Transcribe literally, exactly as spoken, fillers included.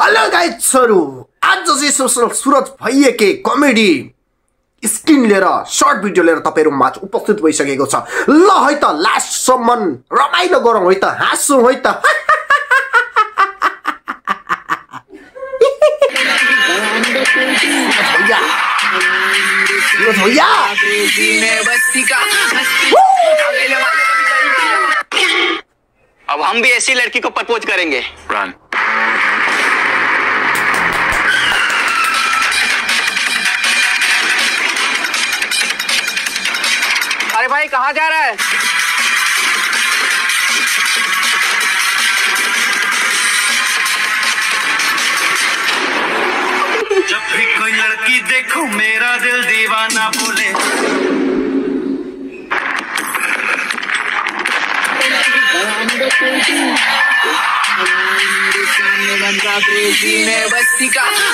Hello गाइजहरु, आज चाहिँ सोशल सुरज भइएके कमेडी स्क्रिन लिएर सर्ट भिडियो लिएर तपाईहरु माझ उपस्थित भइसकेको छ। ल है त लास्ट सम्म रमाइलो गरौँ है त, हाँसौँ है त। अब हम भी ऐसी लड़की को प्रपोज करेंगे। Run. अरे भाई कहाँ जा रहा है? जब भी कोई लड़की देखो मेरा दिल दीवाना बोले। बस्ती का